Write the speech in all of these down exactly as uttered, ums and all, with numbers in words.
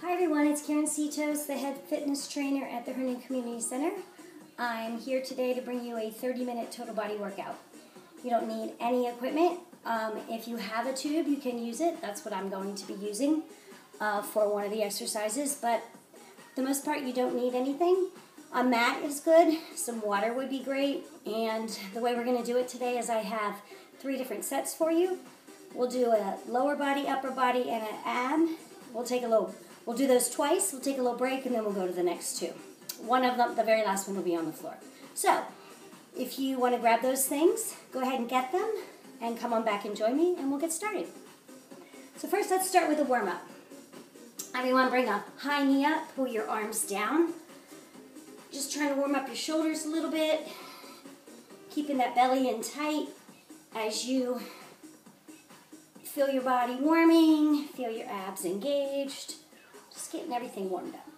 Hi everyone, it's Karen Citos, the head fitness trainer at the Herndon Community Center. I'm here today to bring you a thirty minute total body workout. You don't need any equipment. Um, if you have a tube, you can use it. That's what I'm going to be using uh, for one of the exercises, but for the most part you don't need anything. A mat is good, some water would be great, and the way we're going to do it today is I have three different sets for you. We'll do a lower body, upper body, and an ab. We'll take a little, we'll do those twice, we'll take a little break, and then we'll go to the next two. One of them, the very last one, will be on the floor. So, if you want to grab those things, go ahead and get them, and come on back and join me, and we'll get started. So first, let's start with a warm-up. Everyone bring a high knee up, pull your arms down. Just trying to warm up your shoulders a little bit, keeping that belly in tight as you feel your body warming, feel your abs engaged, just getting everything warmed up.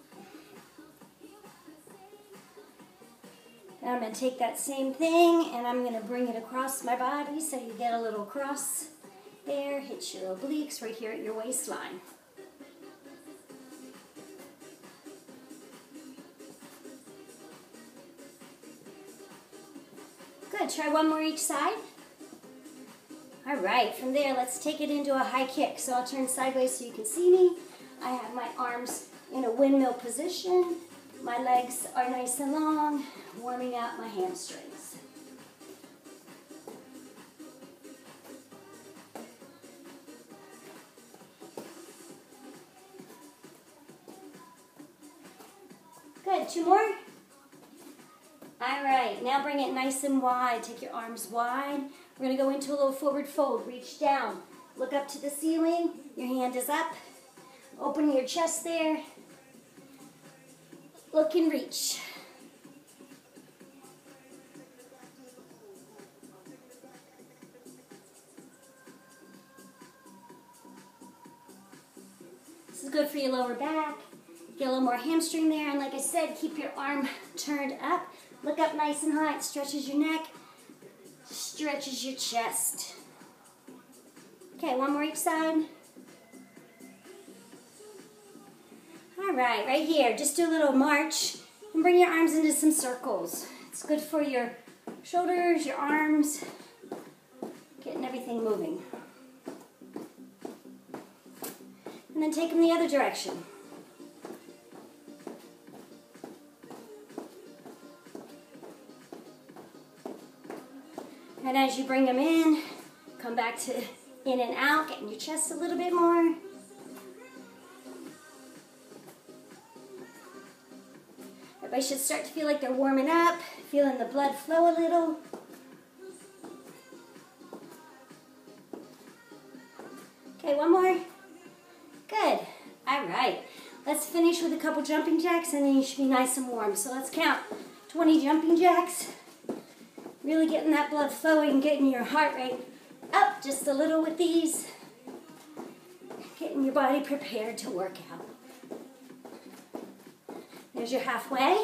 Now I'm going to take that same thing and I'm going to bring it across my body so you get a little cross there, hit your obliques right here at your waistline. Good, try one more each side. All right, from there, let's take it into a high kick. So I'll turn sideways so you can see me. I have my arms in a windmill position. My legs are nice and long, warming out my hamstrings. Good, two more. All right, now bring it nice and wide. Take your arms wide. We're going to go into a little forward fold. Reach down. Look up to the ceiling. Your hand is up. Open your chest there. Look and reach. This is good for your lower back. Get a little more hamstring there. And like I said, keep your arm turned up. Look up nice and high. It stretches your neck. Stretches your chest. Okay, one more each side. All right, right here, just do a little march and bring your arms into some circles. It's good for your shoulders, your arms, getting everything moving. And then take them the other direction. And as you bring them in, come back to in and out, getting your chest a little bit more. Everybody should start to feel like they're warming up, feeling the blood flow a little. Okay, one more. Good. All right. Let's finish with a couple jumping jacks, and then you should be nice and warm. So let's count twenty jumping jacks. Really getting that blood flowing, getting your heart rate up just a little with these. Getting your body prepared to work out. There's your halfway.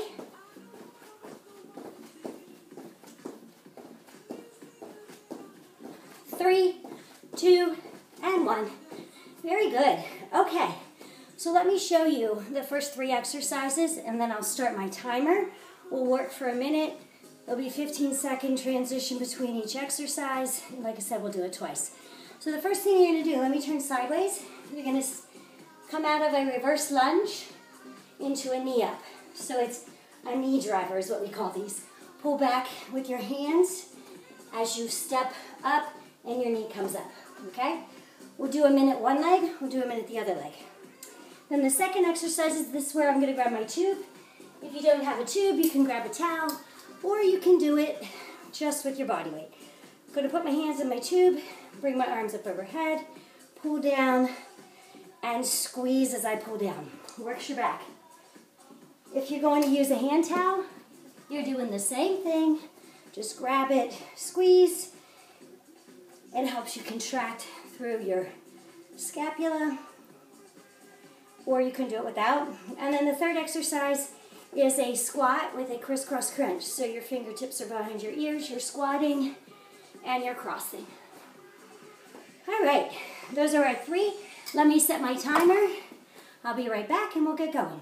Three, two, and one. Very good. Okay, so let me show you the first three exercises, and then I'll start my timer. We'll work for a minute. There'll be a fifteen second transition between each exercise. And like I said, we'll do it twice. So the first thing you're going to do, let me turn sideways. You're going to come out of a reverse lunge into a knee up. So it's a knee driver is what we call these. Pull back with your hands as you step up and your knee comes up. Okay? We'll do a minute one leg. We'll do a minute the other leg. Then the second exercise is this where I'm going to grab my tube. If you don't have a tube, you can grab a towel. Or you can do it just with your body weight. I'm going to put my hands in my tube, bring my arms up overhead, pull down, and squeeze as I pull down. Works your back. If you're going to use a hand towel, you're doing the same thing. Just grab it, squeeze. It helps you contract through your scapula. Or you can do it without. And then the third exercise is a squat with a crisscross crunch. So your fingertips are behind your ears, you're squatting, and you're crossing. All right, those are our three. Let me set my timer. I'll be right back and we'll get going.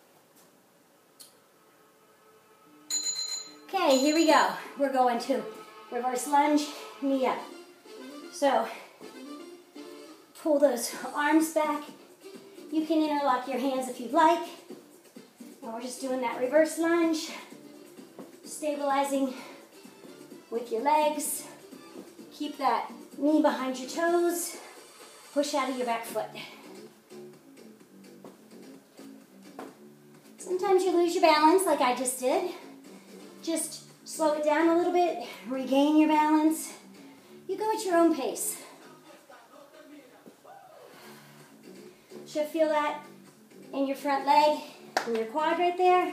Okay, here we go. We're going to reverse lunge, knee up. So, pull those arms back. You can interlock your hands if you'd like. And we're just doing that reverse lunge, stabilizing with your legs. Keep that knee behind your toes. Push out of your back foot. Sometimes you lose your balance like I just did. Just slow it down a little bit, regain your balance. You go at your own pace. Should feel that in your front leg, in your quad right there.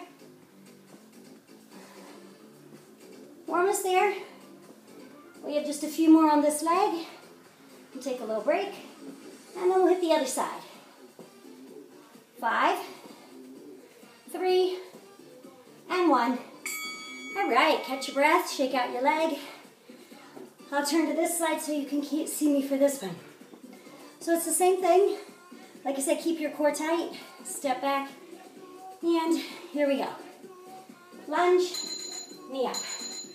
We're almost there. We have just a few more on this leg. We'll take a little break, and then we'll hit the other side. Five, three, and one. All right, catch your breath, shake out your leg. I'll turn to this side so you can keep, see me for this one. So it's the same thing. Like I said, keep your core tight, step back, and here we go. Lunge, knee up.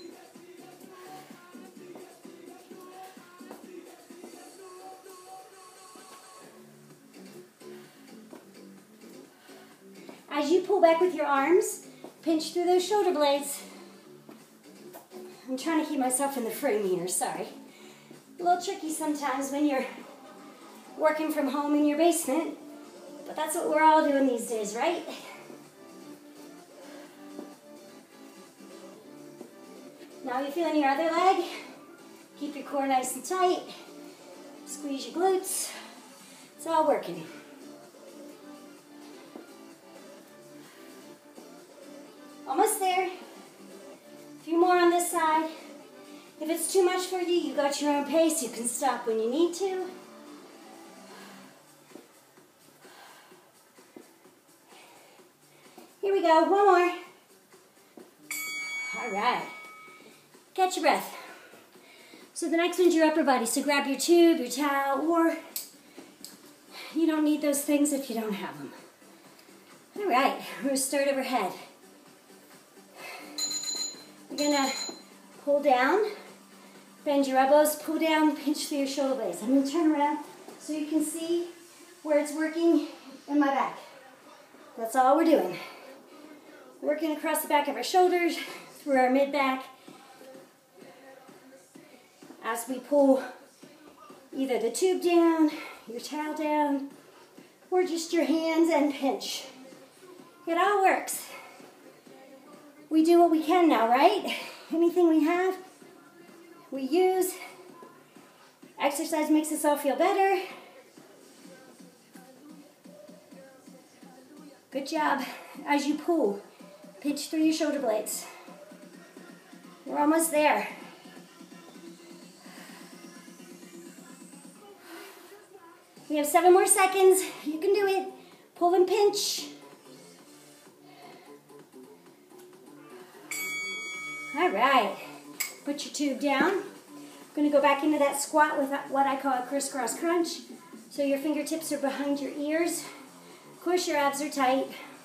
As you pull back with your arms, pinch through those shoulder blades. I'm trying to keep myself in the frame here, sorry. A little tricky sometimes when you're working from home in your basement, but that's what we're all doing these days, right? Now you feeling your other leg? Keep your core nice and tight. Squeeze your glutes. It's all working. Almost there. A few more on this side. If it's too much for you, you got your own pace. You can stop when you need to. Here we go, one more. All right. Catch your breath. So the next one's your upper body. So grab your tube, your towel, or you don't need those things if you don't have them. All right, we're gonna start overhead. You're gonna pull down, bend your elbows, pull down, pinch through your shoulder blades. I'm gonna turn around so you can see where it's working in my back. That's all we're doing. Working across the back of our shoulders, through our mid-back, as we pull either the tube down, your towel down, or just your hands and pinch. It all works. We do what we can now, right? Anything we have, we use. Exercise makes us all feel better. Good job. As you pull, pinch through your shoulder blades. We're almost there. We have seven more seconds. You can do it. Pull and pinch. All right. Put your tube down. I'm going to go back into that squat with what I call a crisscross crunch. So your fingertips are behind your ears. Of course, your abs are tight.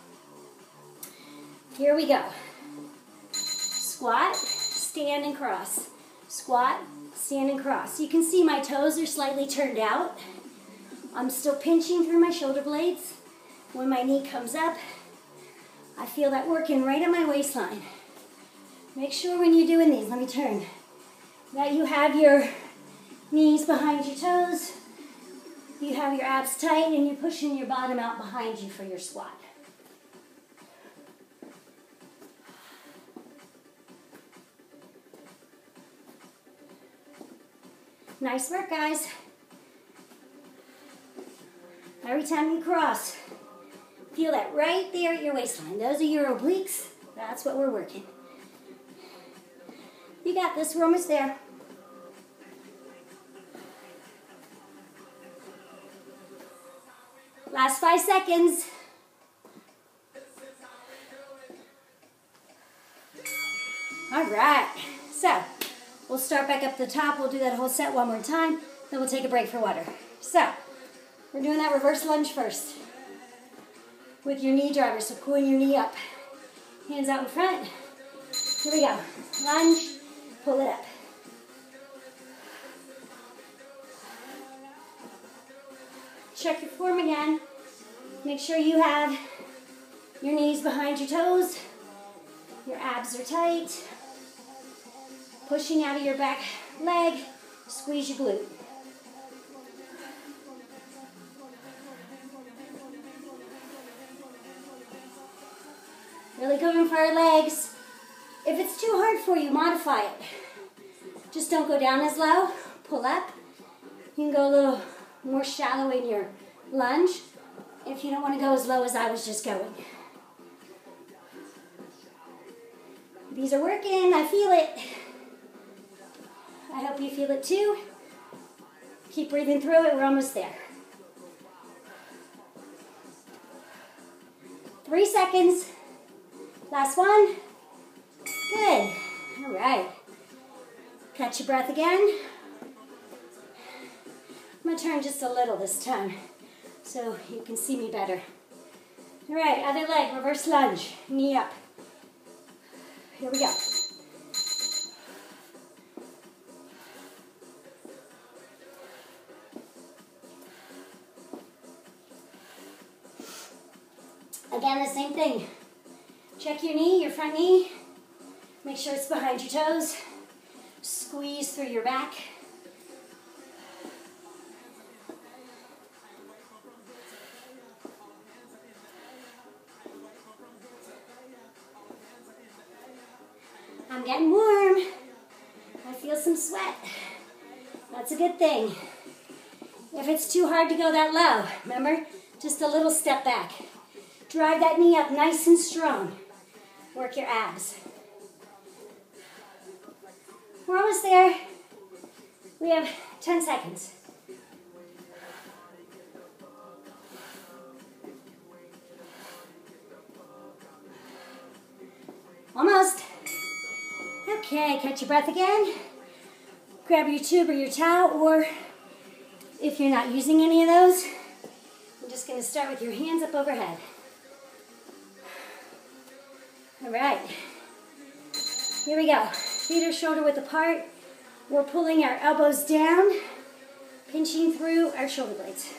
Here we go. Squat, stand and cross. Squat, stand and cross. You can see my toes are slightly turned out. I'm still pinching through my shoulder blades. When my knee comes up, I feel that working right at my waistline. Make sure when you're doing these, let me turn, that you have your knees behind your toes, you have your abs tight, and you're pushing your bottom out behind you for your squat. Nice work, guys. Every time you cross, feel that right there at your waistline. Those are your obliques. That's what we're working. You got this. We're almost there. Last five seconds. All right. So, we'll start back up the top. We'll do that whole set one more time. Then we'll take a break for water. So, we're doing that reverse lunge first. with your knee driver. So pulling your knee up. Hands out in front. Here we go. Lunge, pull it up. Check your form again. Make sure you have your knees behind your toes. Your abs are tight. Pushing out of your back leg. Squeeze your glute. Really going for our legs. If it's too hard for you, modify it. Just don't go down as low. Pull up. You can go a little more shallow in your lunge if you don't want to go as low as I was just going. These are working. I feel it. I hope you feel it too. Keep breathing through it. We're almost there. Three seconds. Last one. Good. All right. Catch your breath again. I'm going to turn just a little this time so you can see me better. All right, other leg, reverse lunge, knee up. Here we go. Again, the same thing. Check your knee, your front knee. Make sure it's behind your toes. Squeeze through your back. I'm getting warm. I feel some sweat. That's a good thing. If it's too hard to go that low, remember, just a little step back. Drive that knee up nice and strong. Work your abs. We're almost there. We have ten seconds. Almost. Okay, catch your breath again. Grab your tube or your towel, or if you're not using any of those, I'm just going to start with your hands up overhead. All right. Here we go. Feet are shoulder width apart. We're pulling our elbows down, pinching through our shoulder blades.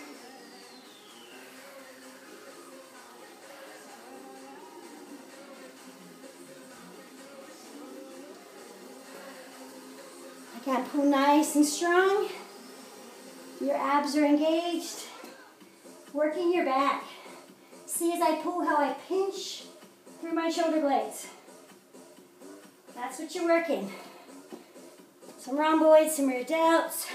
Again, pull nice and strong. Your abs are engaged. Working your back. See as I pull how I pinch through my shoulder blades. That's what you're working. Some rhomboids, some rear delts.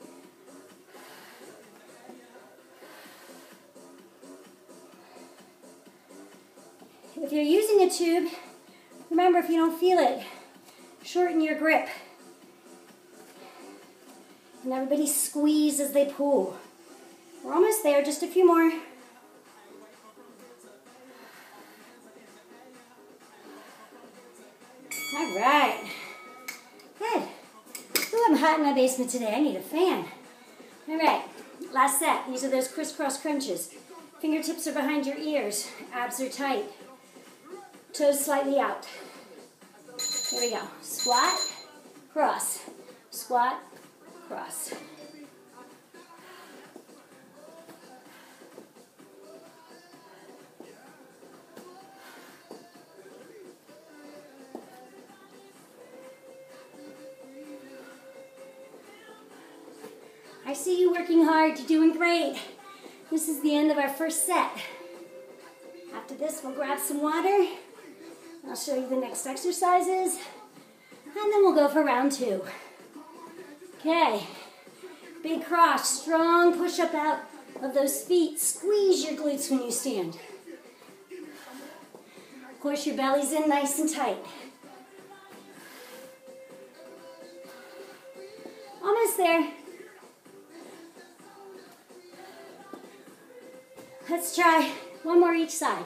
If you're using a tube, remember if you don't feel it, shorten your grip. And everybody squeeze as they pull. We're almost there, just a few more. All right. Good. Ooh, I'm hot in my basement today. I need a fan. All right. Last set. These are those crisscross crunches. Fingertips are behind your ears. Abs are tight. Toes slightly out. Here we go. Squat, cross. Squat, cross. I see you working hard. You're doing great. This is the end of our first set. After this, we'll grab some water. I'll show you the next exercises. And then we'll go for round two. Okay. Big cross. Strong push-up out of those feet. Squeeze your glutes when you stand. Of course, your belly's in nice and tight. Almost there. Let's try one more each side.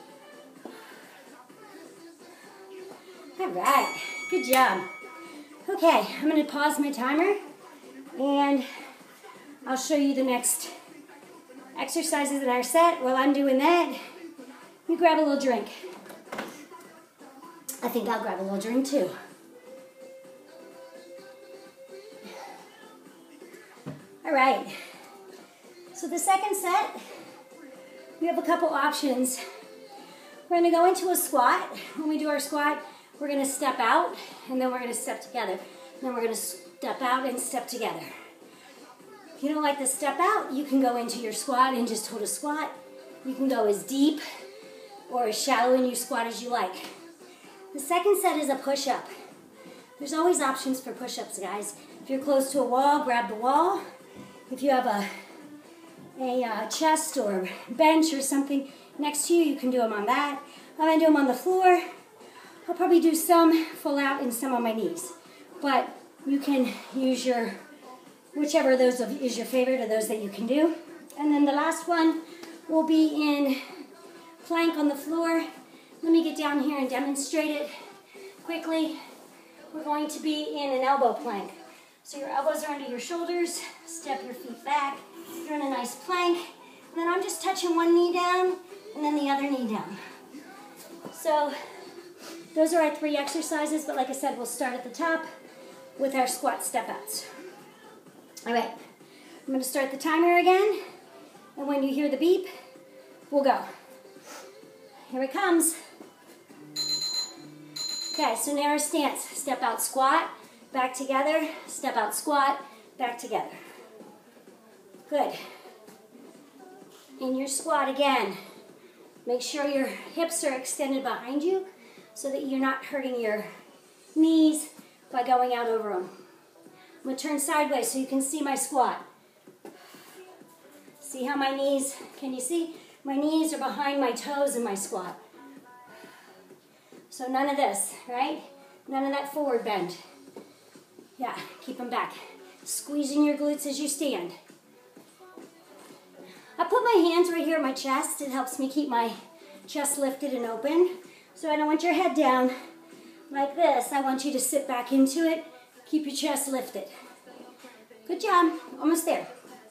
All right, good job. Okay, I'm gonna pause my timer and I'll show you the next exercises in our set. While I'm doing that, Let me grab a little drink. I think I'll grab a little drink too. All right. So the second set, we have a couple options. We're going to go into a squat. When we do our squat, we're going to step out, and then we're going to step together. And then we're going to step out and step together. If you don't like the step out, you can go into your squat and just hold a squat. You can go as deep or as shallow in your squat as you like. The second set is a push-up. There's always options for push-ups, guys. If you're close to a wall, grab the wall. If you have a, a uh, chest or bench or something next to you, you can do them on that. I'm going to do them on the floor. I'll probably do some full out and some on my knees. But you can use your, whichever of those is your favorite or those that you can do. And then the last one will be in plank on the floor. Let me get down here and demonstrate it quickly. We're going to be in an elbow plank. So your elbows are under your shoulders, step your feet back, you're in a nice plank, and then I'm just touching one knee down and then the other knee down. So those are our three exercises, but like I said, we'll start at the top with our squat step outs. All right, I'm going to start the timer again, and when you hear the beep, we'll go. Here it comes. Okay, so now our stance. Step out, squat, back together, step out, squat, back together. Good. In your squat again, make sure your hips are extended behind you so that you're not hurting your knees by going out over them. I'm going to turn sideways so you can see my squat. See how my knees, can you see? My knees are behind my toes in my squat. So none of this, right? None of that forward bend. Yeah, keep them back. Squeezing your glutes as you stand. I put my hands right here at my chest. It helps me keep my chest lifted and open. So I don't want your head down like this. I want you to sit back into it. Keep your chest lifted. Good job. Almost there.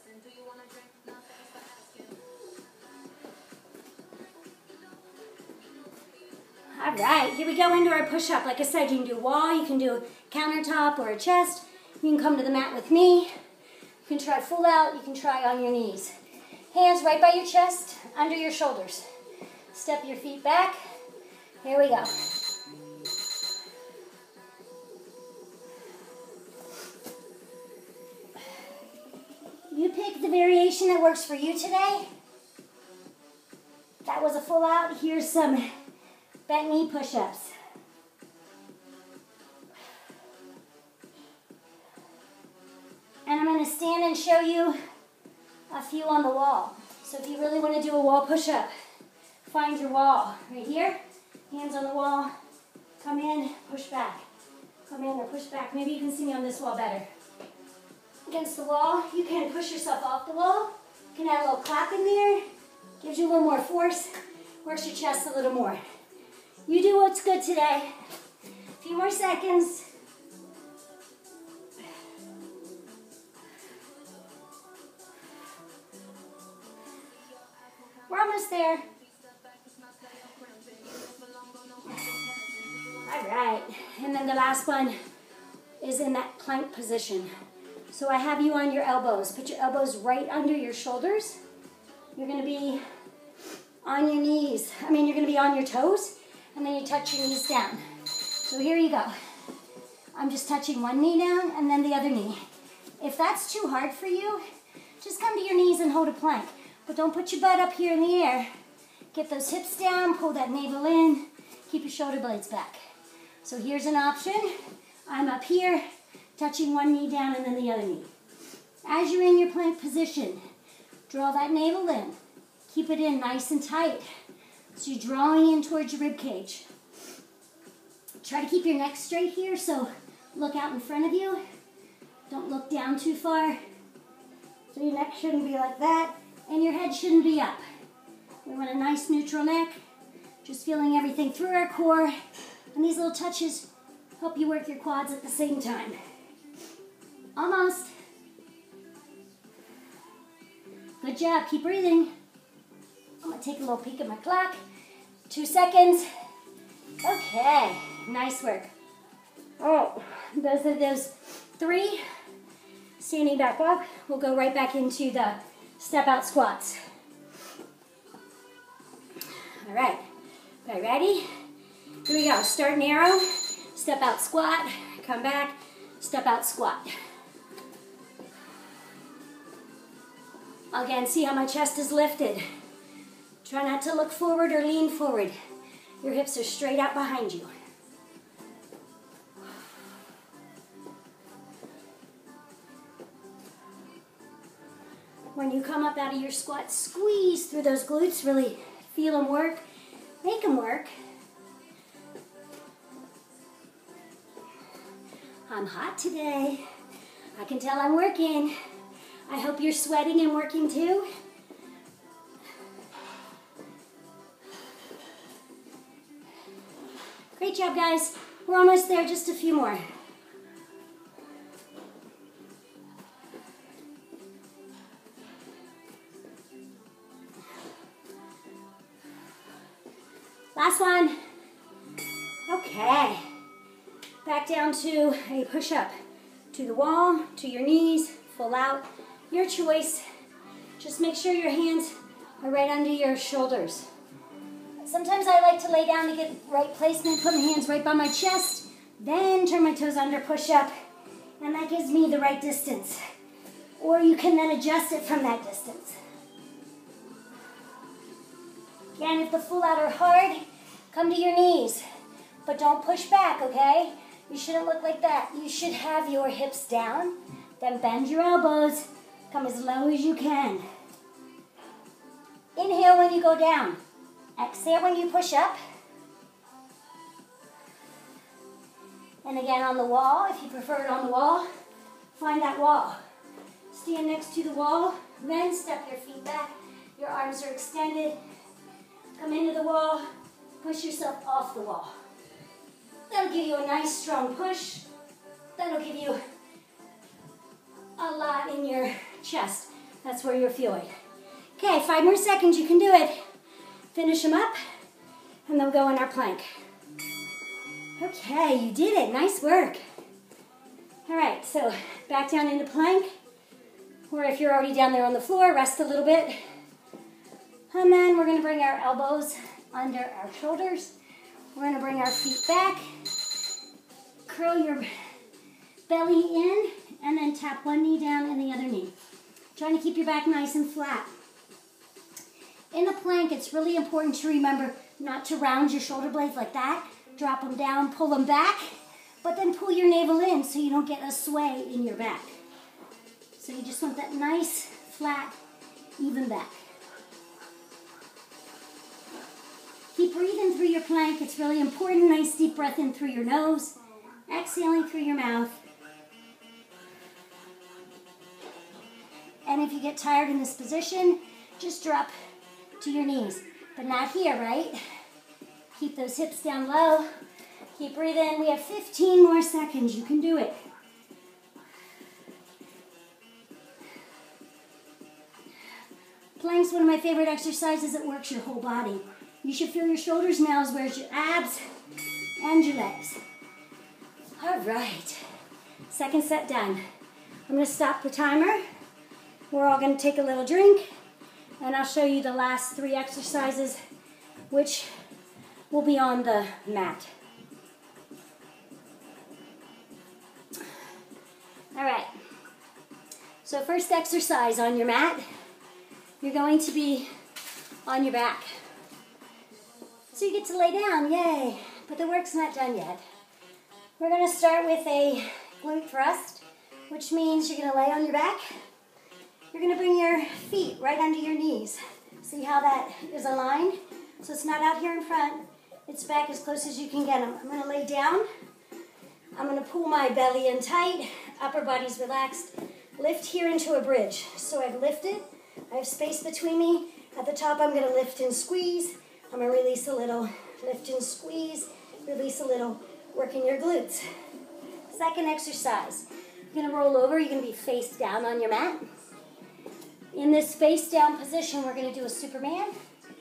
All right, here we go into our push-up. Like I said, you can do a wall, you can do a countertop or a chest. You can come to the mat with me. You can try full out, you can try on your knees. Hands right by your chest, under your shoulders. Step your feet back. Here we go. You pick the variation that works for you today. That was a full out. Here's some bent knee push-ups. And I'm going to stand and show you a few on the wall. So if you really want to do a wall push-up, find your wall right here. Hands on the wall. Come in, push back. Come in or push back. Maybe you can see me on this wall better. Against the wall, you can push yourself off the wall. You can add a little clap in there. Gives you a little more force. Works your chest a little more. You do what's good today. A few more seconds. We're almost there. All right. And then the last one is in that plank position. So I have you on your elbows. Put your elbows right under your shoulders. You're going to be on your knees. I mean, you're going to be on your toes. And then you touch your knees down. So here you go. I'm just touching one knee down and then the other knee. If that's too hard for you, just come to your knees and hold a plank. But don't put your butt up here in the air. Get those hips down, pull that navel in, keep your shoulder blades back. So here's an option. I'm up here, touching one knee down and then the other knee. As you're in your plank position, draw that navel in. Keep it in nice and tight. So you're drawing in towards your rib cage. Try to keep your neck straight here, so look out in front of you. Don't look down too far. So your neck shouldn't be like that, and your head shouldn't be up. We want a nice neutral neck, just feeling everything through our core. And these little touches help you work your quads at the same time. Almost. Good job, keep breathing. I'm gonna take a little peek at my clock. Two seconds. Okay, nice work. Oh, those are those three. Standing back up, we'll go right back into the step out squats. All right, okay, ready? Here we go, start narrow, step out squat, come back, step out squat. Again, see how my chest is lifted. Try not to look forward or lean forward. Your hips are straight out behind you. When you come up out of your squat, squeeze through those glutes, really feel them work, make them work. I'm hot today. I can tell I'm working. I hope you're sweating and working too. Great job, guys. We're almost there, just a few more. Last one. Okay. Back down to a push-up. To the wall, to your knees, full out. Your choice. Just make sure your hands are right under your shoulders. Sometimes I like to lay down to get right placement, put my hands right by my chest, then turn my toes under, push up, and that gives me the right distance. Or you can then adjust it from that distance. Again, if the full out are hard, come to your knees, but don't push back, okay? You shouldn't look like that. You should have your hips down, then bend your elbows, come as low as you can. Inhale when you go down. Exhale when you push up. And again on the wall, if you prefer it on the wall, find that wall. Stand next to the wall, then step your feet back. Your arms are extended. Come into the wall, push yourself off the wall. That'll give you a nice strong push. That'll give you a lot in your chest. That's where you're feeling. Okay, five more seconds, you can do it. Finish them up, and then we'll go in our plank. Okay, you did it. Nice work. All right, so back down into plank, or if you're already down there on the floor, rest a little bit. And then we're going to bring our elbows under our shoulders. We're going to bring our feet back, curl your belly in, and then tap one knee down and the other knee. Trying to keep your back nice and flat. In the plank, it's really important to remember not to round your shoulder blades like that. Drop them down, pull them back, but then pull your navel in so you don't get a sway in your back. So you just want that nice, flat, even back. Keep breathing through your plank. It's really important. Nice deep breath in through your nose, exhaling through your mouth. And if you get tired in this position, just drop to your knees, but not here, right? Keep those hips down low. Keep breathing. We have fifteen more seconds. You can do it. Plank's one of my favorite exercises. It works your whole body. You should feel your shoulders now as well as your abs and your legs. All right. Second set done. I'm going to stop the timer. We're all going to take a little drink. And I'll show you the last three exercises, which will be on the mat. All right. So first exercise on your mat, you're going to be on your back. So you get to lay down, yay. But the work's not done yet. We're going to start with a glute thrust, which means you're going to lay on your back. You're going to bring your feet right under your knees. See how that is aligned? So it's not out here in front. It's back as close as you can get them. I'm going to lay down. I'm going to pull my belly in tight. Upper body's relaxed. Lift here into a bridge. So I've lifted. I have space between me. At the top, I'm going to lift and squeeze. I'm going to release a little. Lift and squeeze. Release a little. Working your glutes. Second exercise. You're going to roll over. You're going to be face down on your mat. In this face down position, we're going to do a Superman.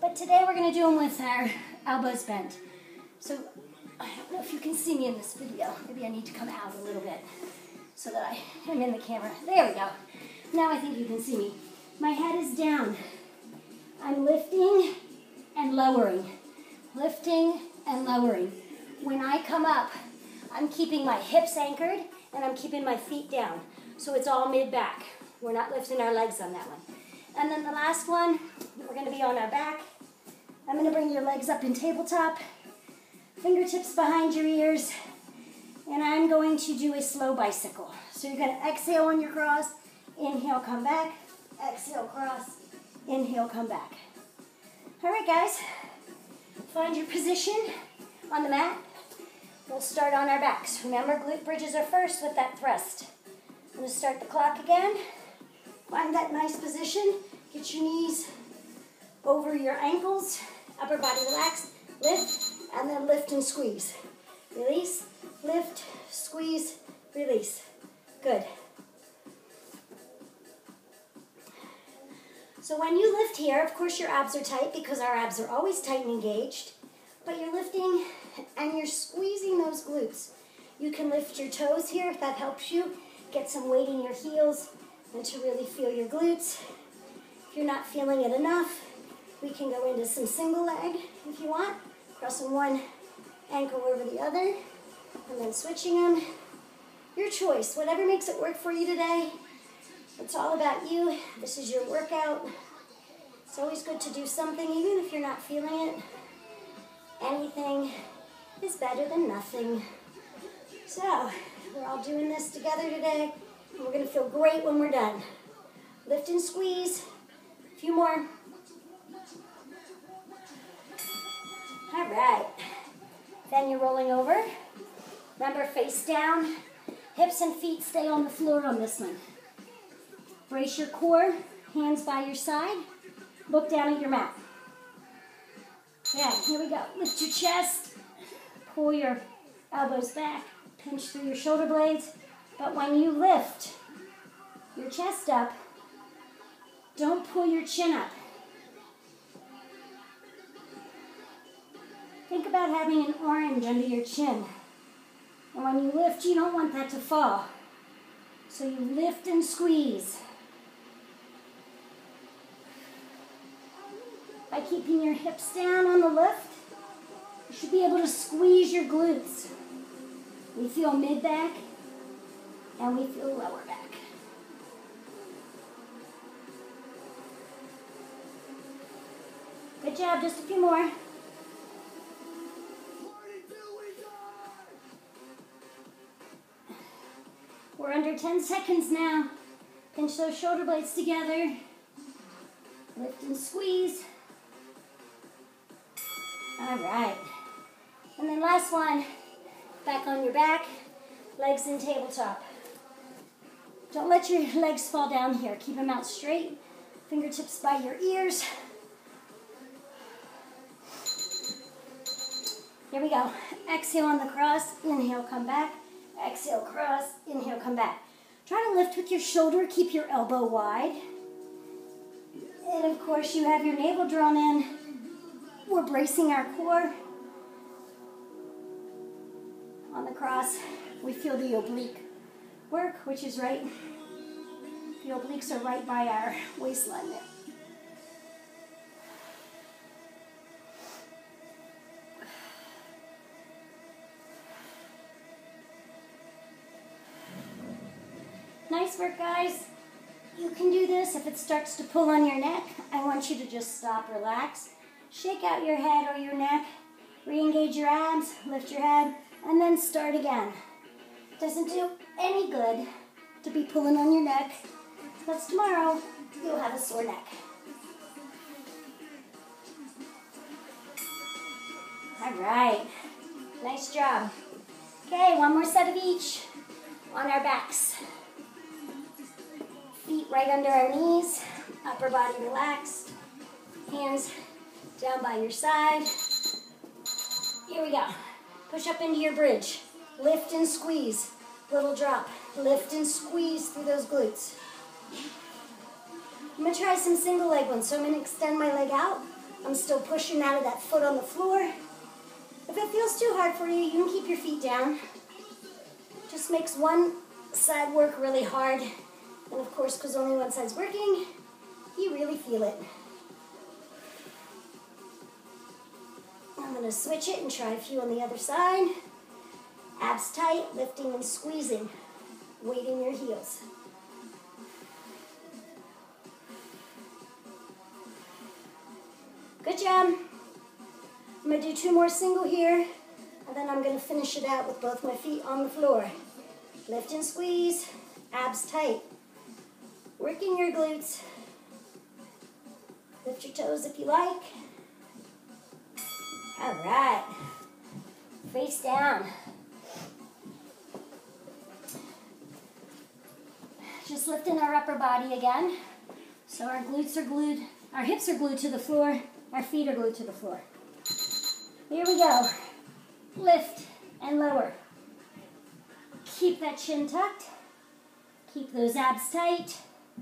But today we're going to do them with our elbows bent. So I don't know if you can see me in this video. Maybe I need to come out a little bit so that I am in the camera. There we go. Now I think you can see me. My head is down. I'm lifting and lowering. Lifting and lowering. When I come up, I'm keeping my hips anchored and I'm keeping my feet down. So it's all mid-back. We're not lifting our legs on that one. And then the last one, we're going to be on our back. I'm going to bring your legs up in tabletop, fingertips behind your ears, and I'm going to do a slow bicycle. So you're going to exhale on your cross, inhale, come back, exhale, cross, inhale, come back. All right, guys, find your position on the mat. We'll start on our backs. Remember, glute bridges are first with that thrust. I'm going to start the clock again. Find that nice position. Get your knees over your ankles, upper body relaxed, lift, and then lift and squeeze. Release, lift, squeeze, release. Good. So when you lift here, of course your abs are tight because our abs are always tight and engaged, but you're lifting and you're squeezing those glutes. You can lift your toes here if that helps you. Get some weight in your heels and to really feel your glutes. If you're not feeling it enough, we can go into some single leg if you want. Crossing one ankle over the other and then switching them. Your choice, whatever makes it work for you today. It's all about you. This is your workout. It's always good to do something even if you're not feeling it. Anything is better than nothing. So, we're all doing this together today. And we're going to feel great when we're done. Lift and squeeze. A few more. All right. Then you're rolling over. Remember, face down. Hips and feet stay on the floor on this one. Brace your core. Hands by your side. Look down at your mat. Yeah, here we go. Lift your chest. Pull your elbows back. Pinch through your shoulder blades. But when you lift your chest up, don't pull your chin up. Think about having an orange under your chin. And when you lift, you don't want that to fall. So you lift and squeeze. By keeping your hips down on the lift, you should be able to squeeze your glutes. We feel mid-back and we feel lower back. Good job, just a few more. We're under ten seconds now. Pinch those shoulder blades together. Lift and squeeze. All right. And then last one, back on your back, legs in tabletop. Don't let your legs fall down here. Keep them out straight. Fingertips by your ears. Here we go. Exhale on the cross. Inhale, come back. Exhale, cross. Inhale, come back. Try to lift with your shoulder. Keep your elbow wide. And of course, you have your navel drawn in. We're bracing our core. On the cross, we feel the oblique work, which is right. The obliques are right by our waistline there. Nice work, guys. You can do this. If it starts to pull on your neck, I want you to just stop, relax. Shake out your head or your neck. Re-engage your abs, lift your head, and then start again. Doesn't do any good to be pulling on your neck, because tomorrow you'll have a sore neck. All right, nice job. Okay, one more set of each on our backs. Feet right under our knees, upper body relaxed, hands down by your side. Here we go. Push up into your bridge. Lift and squeeze. Little drop. Lift and squeeze through those glutes. I'm going to try some single leg ones. So I'm going to extend my leg out. I'm one's still pushing out of that foot on the floor. If it feels too hard for you, you can keep your feet down. Just makes one side work really hard. And of course, because only one side's working, you really feel it. I'm going to switch it and try a few on the other side. Abs tight, lifting and squeezing, weight in your heels. Good job. I'm going to do two more single here, and then I'm going to finish it out with both my feet on the floor. Lift and squeeze, abs tight. Working your glutes. Lift your toes if you like. All right. Face down. Just lifting our upper body again. So our glutes are glued, our hips are glued to the floor, our feet are glued to the floor. Here we go. Lift and lower. Keep that chin tucked. Keep those abs tight.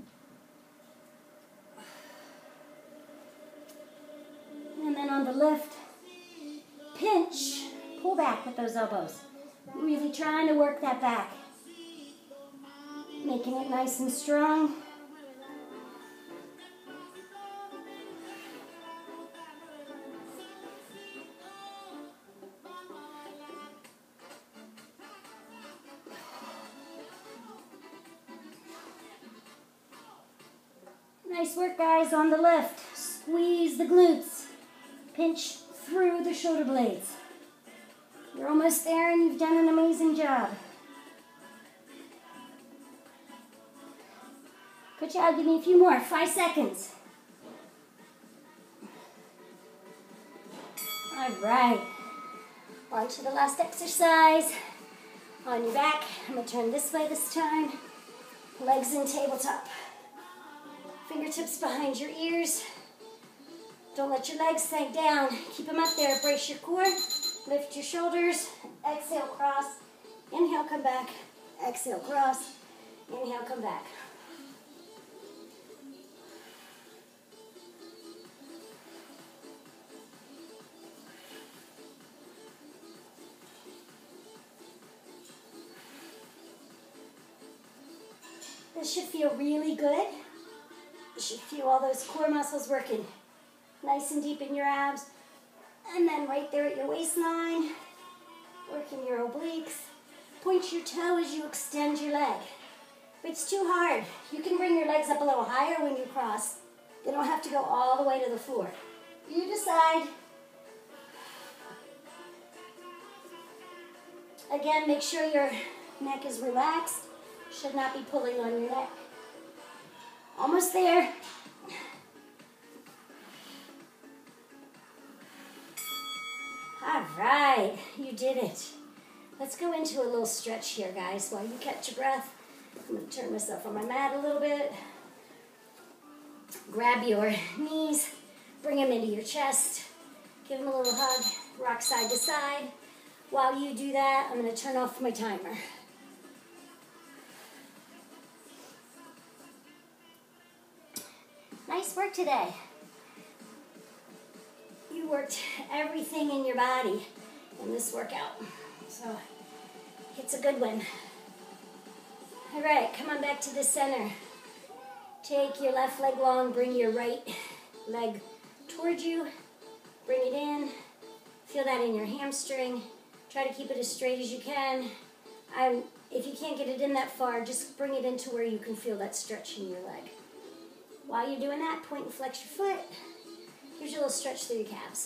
And then on the lift, pinch, pull back with those elbows. Really trying to work that back. Making it nice and strong. Nice work, guys, on the lift. Squeeze the glutes. Pinch through the shoulder blades. You're almost there and you've done an amazing job. Good job. Give me a few more. Five seconds. All right. On to the last exercise. On your back. I'm going to turn this way this time. Legs in tabletop. Fingertips behind your ears. Don't let your legs sink down. Keep them up there. Brace your core. Lift your shoulders. Exhale, cross. Inhale, come back. Exhale, cross. Inhale, come back. This should feel really good. You should feel all those core muscles working nice and deep in your abs. And then right there at your waistline, working your obliques. Point your toe as you extend your leg. If it's too hard, you can bring your legs up a little higher when you cross. They don't have to go all the way to the floor. You decide. Again, make sure your neck is relaxed. Should not be pulling on your neck. Almost there. All right, you did it. Let's go into a little stretch here, guys, while you catch your breath. I'm going to turn myself on my mat a little bit. Grab your knees, bring them into your chest. Give them a little hug, rock side to side. While you do that, I'm going to turn off my timer. Nice work today. You worked everything in your body in this workout. So it's a good one. All right, come on back to the center. Take your left leg long, bring your right leg towards you. Bring it in. Feel that in your hamstring. Try to keep it as straight as you can. Um, if you can't get it in that far, just bring it into where you can feel that stretch in your leg. While you're doing that, point and flex your foot. Here's your little stretch through your calves.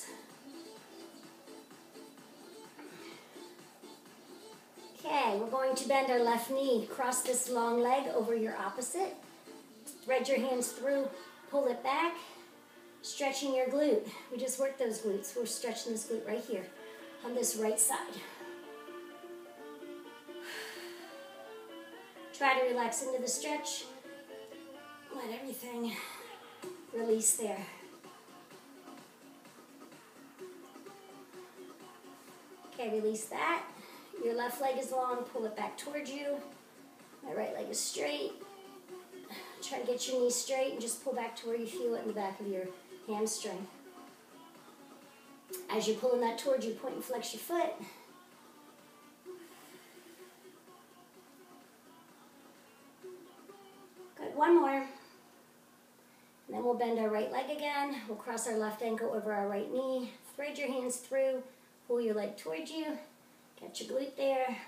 Okay, we're going to bend our left knee. Cross this long leg over your opposite. Thread your hands through, pull it back. Stretching your glute. We just worked those glutes. We're stretching this glute right here on this right side. Try to relax into the stretch. Let everything release there. Okay, release that. Your left leg is long, pull it back towards you. My right leg is straight. Try to get your knees straight and just pull back to where you feel it in the back of your hamstring. As you're pulling that towards you, point and flex your foot. Good, one more. And then we'll bend our right leg again. We'll cross our left ankle over our right knee. Thread your hands through. Pull your leg towards you. Catch your glute there.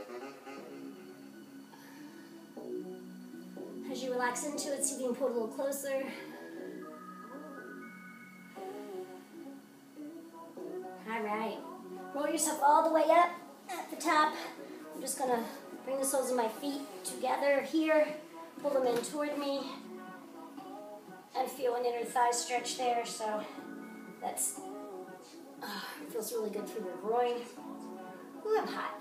As you relax into it, see if you can pull it a little closer. All right. Roll yourself all the way up at the top. I'm just going to bring the soles of my feet together here. Pull them in toward me. And feel an inner thigh stretch there. So that's, oh, it feels really good through your groin. Ooh, I'm hot.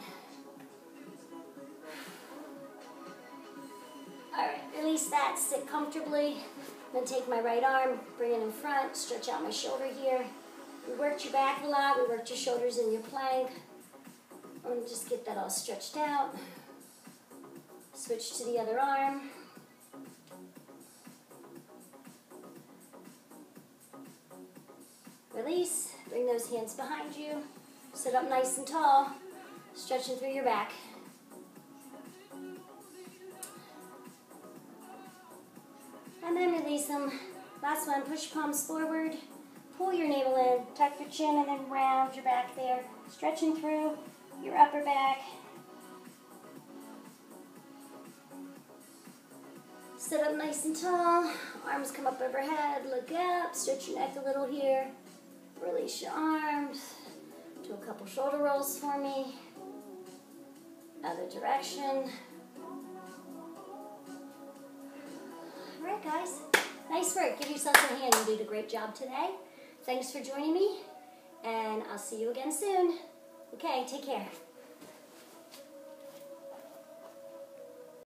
All right, release that, sit comfortably. Then take my right arm, bring it in front, stretch out my shoulder here. We worked your back a lot, we worked your shoulders in your plank. And just get that all stretched out. Switch to the other arm. Release, bring those hands behind you. Sit up nice and tall, stretching through your back. And then release them. Last one, push palms forward. Pull your navel in, tuck your chin, and then round your back there. Stretching through your upper back. Sit up nice and tall. Arms come up overhead. Look up. Stretch your neck a little here. Release your arms. Do a couple shoulder rolls for me. Other direction. All right, guys. Nice work. Give yourself a hand. You did a great job today. Thanks for joining me, and I'll see you again soon. Okay, take care.